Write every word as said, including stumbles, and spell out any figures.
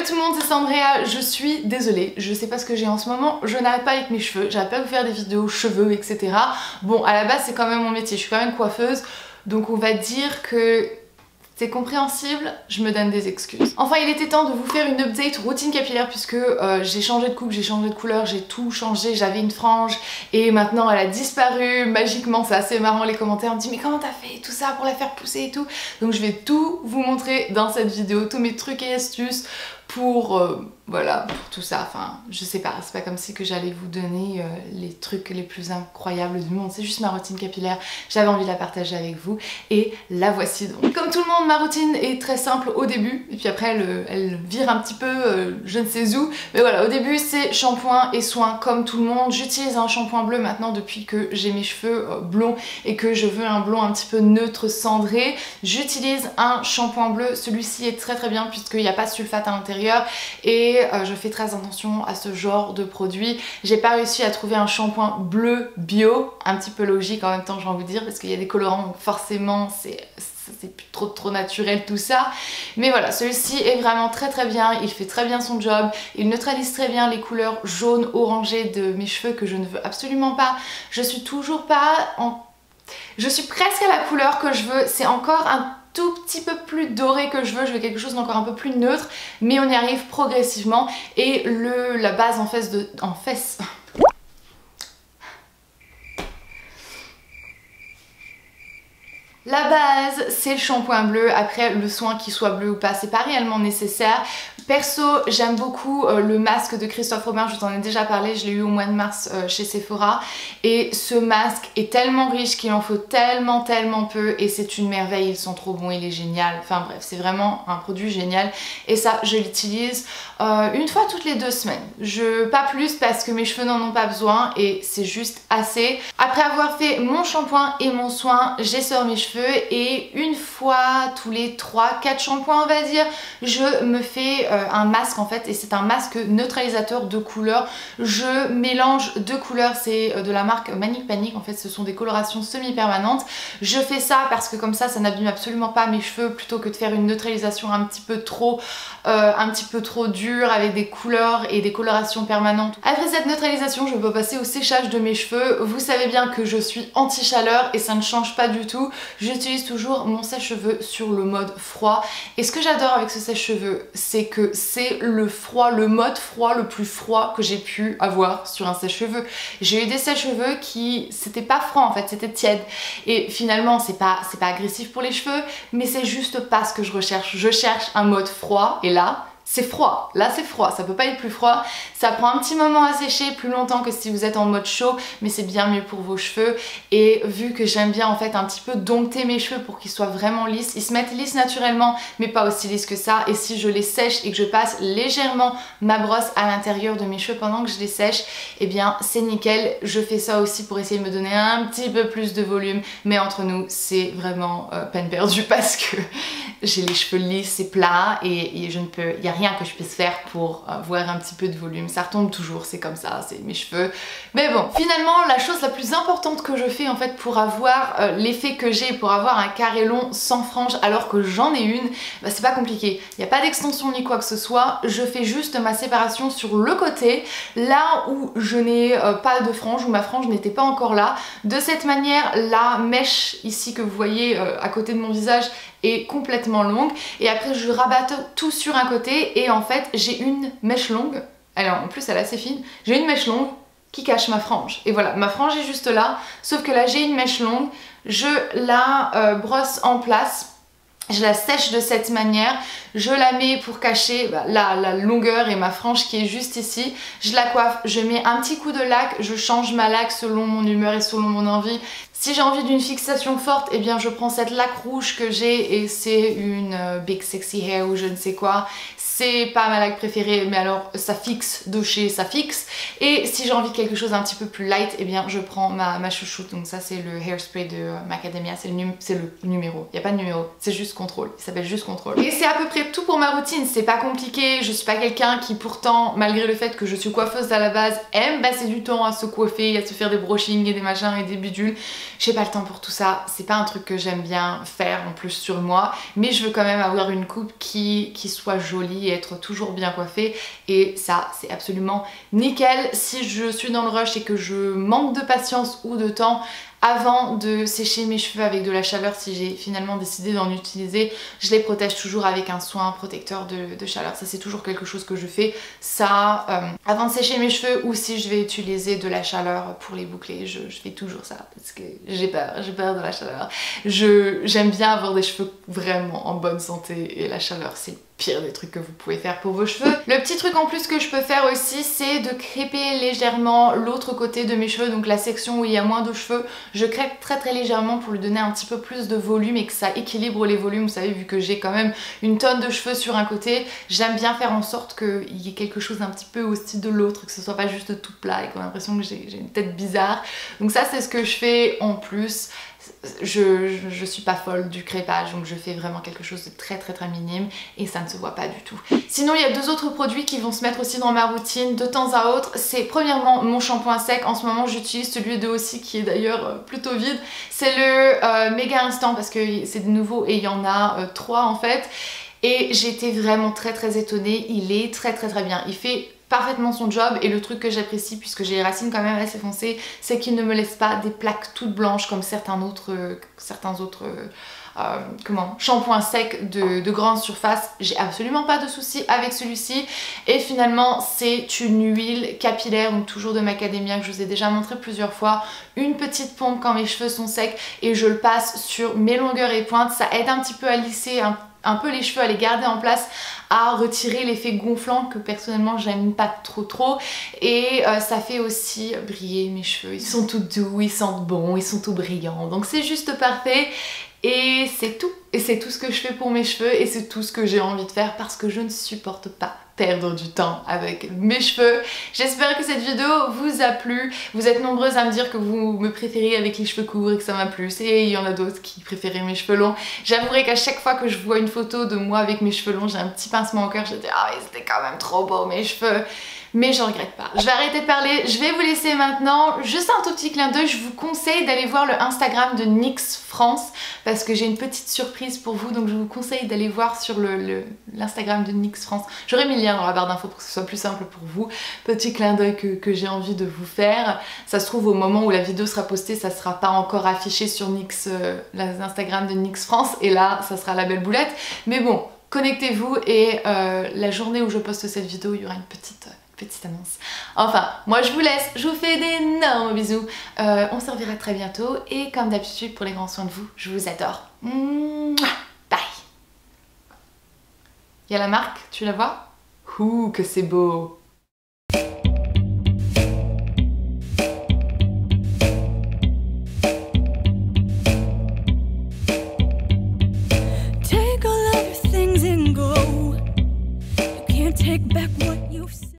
Hello tout le monde, c'est Sandrea, je suis désolée, je sais pas ce que j'ai en ce moment, je n'arrête pas avec mes cheveux, j'arrête pas de vous faire des vidéos cheveux, et cetera. Bon, à la base c'est quand même mon métier, je suis quand même coiffeuse, donc on va dire que c'est compréhensible, je me donne des excuses. Enfin, il était temps de vous faire une update routine capillaire puisque euh, j'ai changé de coupe, j'ai changé de couleur, j'ai tout changé, j'avais une frange et maintenant elle a disparu magiquement. C'est assez marrant, les commentaires me disent mais comment t'as fait tout ça pour la faire pousser et tout. Donc je vais tout vous montrer dans cette vidéo, tous mes trucs et astuces pour euh, voilà, pour tout ça. Enfin, je sais pas, c'est pas comme si que j'allais vous donner euh, les trucs les plus incroyables du monde, c'est juste ma routine capillaire, j'avais envie de la partager avec vous et la voici donc. Comme tout le monde, ma routine est très simple au début et puis après elle, elle vire un petit peu euh, je ne sais où, mais voilà, au début c'est shampoing et soin comme tout le monde. J'utilise un shampoing bleu maintenant depuis que j'ai mes cheveux euh, blonds et que je veux un blond un petit peu neutre cendré. J'utilise un shampoing bleu, celui-ci est très très bien puisqu'il n'y a pas de sulfate à l'intérieur et euh, je fais très attention à ce genre de produit. J'ai pas réussi à trouver un shampoing bleu bio, un petit peu logique en même temps, j'ai envie de dire, parce qu'il y a des colorants donc forcément c'est c'est plus trop trop naturel tout ça, mais voilà, celui-ci est vraiment très très bien, il fait très bien son job, il neutralise très bien les couleurs jaunes orangées de mes cheveux que je ne veux absolument pas. Je suis toujours pas en... je suis presque à la couleur que je veux, c'est encore un tout petit peu plus doré que je veux, je veux quelque chose d'encore un peu plus neutre, mais on y arrive progressivement. Et le, la base en fesse de... en fesse... La base, c'est le shampoing bleu. Après, le soin qu'il soit bleu ou pas, c'est pas réellement nécessaire. Perso, j'aime beaucoup euh, le masque de Christophe Robin, je vous en ai déjà parlé, je l'ai eu au mois de mars euh, chez Sephora. Et ce masque est tellement riche qu'il en faut tellement tellement peu et c'est une merveille, ils sont trop bons, il est génial. Enfin bref, c'est vraiment un produit génial et ça, je l'utilise euh, une fois toutes les deux semaines. Je, pas plus parce que mes cheveux n'en ont pas besoin et c'est juste assez. Après avoir fait mon shampoing et mon soin, j'essore mes cheveux et une fois tous les trois quatre shampoings on va dire, je me fais euh, un masque en fait et c'est un masque neutralisateur de couleurs. Je mélange deux couleurs, c'est de la marque Manic Panic, en fait ce sont des colorations semi-permanentes. Je fais ça parce que comme ça ça n'abîme absolument pas mes cheveux plutôt que de faire une neutralisation un petit peu trop euh, un petit peu trop dure avec des couleurs et des colorations permanentes. Après cette neutralisation je peux passer au séchage de mes cheveux. Vous savez bien que je suis anti-chaleur et ça ne change pas du tout. J'utilise toujours mon sèche-cheveux sur le mode froid et ce que j'adore avec ce sèche-cheveux c'est que c'est le froid, le mode froid le plus froid que j'ai pu avoir sur un sèche-cheveux. J'ai eu des sèche-cheveux qui c'était pas froid en fait, c'était tiède et finalement c'est pas c'est pas agressif pour les cheveux mais c'est juste pas ce que je recherche. Je cherche un mode froid et là c'est froid, là c'est froid, ça peut pas être plus froid, ça prend un petit moment à sécher, plus longtemps que si vous êtes en mode chaud, mais c'est bien mieux pour vos cheveux et vu que j'aime bien en fait un petit peu dompter mes cheveux pour qu'ils soient vraiment lisses, ils se mettent lisses naturellement mais pas aussi lisses que ça et si je les sèche et que je passe légèrement ma brosse à l'intérieur de mes cheveux pendant que je les sèche, et eh bien c'est nickel. Je fais ça aussi pour essayer de me donner un petit peu plus de volume mais entre nous c'est vraiment euh, peine perdue parce que j'ai les cheveux lisses, c'est plat et, et je ne peux, il y a rien que je puisse faire pour avoir un petit peu de volume, ça retombe toujours, c'est comme ça, c'est mes cheveux. Mais bon, finalement la chose la plus importante que je fais en fait pour avoir euh, l'effet que j'ai, pour avoir un carré long sans frange alors que j'en ai une, bah, c'est pas compliqué, il n'y a pas d'extension ni quoi que ce soit, je fais juste ma séparation sur le côté, là où je n'ai euh, pas de frange, où ma frange n'était pas encore là. De cette manière, la mèche ici que vous voyez euh, à côté de mon visage est complètement longue et après je rabatte tout sur un côté et en fait j'ai une mèche longue, alors en plus elle est assez fine, j'ai une mèche longue qui cache ma frange et voilà, ma frange est juste là, sauf que là j'ai une mèche longue, je la euh, brosse en place. Je la sèche de cette manière, je la mets pour cacher bah, la, la longueur et ma frange qui est juste ici. Je la coiffe, je mets un petit coup de lac, je change ma laque selon mon humeur et selon mon envie. Si j'ai envie d'une fixation forte, eh bien je prends cette laque rouge que j'ai et c'est une euh, Big Sexy Hair ou je ne sais quoi. C'est pas ma laque préférée mais alors ça fixe de chez ça fixe. Et si j'ai envie de quelque chose un petit peu plus light, eh bien je prends ma, ma chouchoute. Donc ça c'est le hairspray de euh, Macadamia, c'est le, num le numéro. Il n'y a pas de numéro, c'est juste contrôle. Il s'appelle juste contrôle. Et c'est à peu près tout pour ma routine, c'est pas compliqué. Je suis pas quelqu'un qui pourtant, malgré le fait que je suis coiffeuse à la base, aime passer du temps à se coiffer, à se faire des brushings et des machins et des bidules. j'ai pas le temps pour tout ça, c'est pas un truc que j'aime bien faire en plus sur moi, mais je veux quand même avoir une coupe qui, qui soit jolie et être toujours bien coiffée, et ça c'est absolument nickel. Si je suis dans le rush et que je manque de patience ou de temps avant de sécher mes cheveux avec de la chaleur, si j'ai finalement décidé d'en utiliser, je les protège toujours avec un soin protecteur de, de chaleur. Ça c'est toujours quelque chose que je fais, ça euh, avant de sécher mes cheveux, ou si je vais utiliser de la chaleur pour les boucler, je, je fais toujours ça parce que j'ai peur, j'ai peur de la chaleur. J'aime bien avoir des cheveux vraiment en bonne santé et la chaleur c'est pire des trucs que vous pouvez faire pour vos cheveux. Le petit truc en plus que je peux faire aussi, c'est de crêper légèrement l'autre côté de mes cheveux, donc la section où il y a moins de cheveux. Je crêpe très très légèrement pour lui donner un petit peu plus de volume et que ça équilibre les volumes. Vous savez, vu que j'ai quand même une tonne de cheveux sur un côté, j'aime bien faire en sorte qu'il y ait quelque chose un petit peu au style de l'autre, que ce soit pas juste tout plat et qu'on a l'impression que j'ai une tête bizarre. Donc ça c'est ce que je fais en plus. Je, je, je suis pas folle du crépage, donc je fais vraiment quelque chose de très très très minime et ça ne se voit pas du tout. Sinon il y a deux autres produits qui vont se mettre aussi dans ma routine de temps à autre. C'est premièrement mon shampoing sec. En ce moment j'utilise celui de aussi qui est d'ailleurs plutôt vide. C'est le euh, Méga Instant parce que c'est de nouveau et il y en a euh, trois en fait. Et j'ai été vraiment très très étonnée. Il est très très très bien. Il fait parfaitement son job, et le truc que j'apprécie, puisque j'ai les racines quand même assez foncées, c'est qu'il ne me laisse pas des plaques toutes blanches comme certains autres, euh, certains autres euh, euh, comment, shampoings secs de, de grande surface. J'ai absolument pas de soucis avec celui-ci, et finalement c'est une huile capillaire, donc toujours de Macadamia, que je vous ai déjà montré plusieurs fois. Une petite pompe quand mes cheveux sont secs et je le passe sur mes longueurs et pointes. Ça aide un petit peu à lisser un un peu les cheveux, à les garder en place, à retirer l'effet gonflant que personnellement j'aime pas trop trop, et euh, ça fait aussi briller mes cheveux. Ils sont tout doux, ils sentent bon, ils sont tout brillants, donc c'est juste parfait. Et c'est tout, et c'est tout ce que je fais pour mes cheveux, et c'est tout ce que j'ai envie de faire parce que je ne supporte pas perdre du temps avec mes cheveux. J'espère que cette vidéo vous a plu. Vous êtes nombreuses à me dire que vous me préférez avec les cheveux courts et que ça m'a plu, et il y en a d'autres qui préféraient mes cheveux longs. J'avouerai qu'à chaque fois que je vois une photo de moi avec mes cheveux longs, j'ai un petit pincement au cœur, je dis ah oui c'était quand même trop beau mes cheveux. Mais je regrette pas. Je vais arrêter de parler, je vais vous laisser maintenant. Juste un tout petit clin d'œil, je vous conseille d'aller voir le Instagram de NYX France parce que j'ai une petite surprise pour vous, donc je vous conseille d'aller voir sur le l'Instagram de NYX France. J'aurai mis le lien dans la barre d'infos pour que ce soit plus simple pour vous. Petit clin d'œil que, que j'ai envie de vous faire. Ça se trouve au moment où la vidéo sera postée, ça sera pas encore affiché sur NYX, euh, l'Instagram de NYX France, et là ça sera la belle boulette. Mais bon, connectez-vous, et euh, la journée où je poste cette vidéo, il y aura une petite... petite annonce. Enfin, moi je vous laisse, je vous fais d'énormes bisous. Euh, on se reverra très bientôt, et comme d'habitude pour les grands soins de vous, je vous adore. Mouah, bye. Il y a la marque, tu la vois? Ouh, que c'est beau.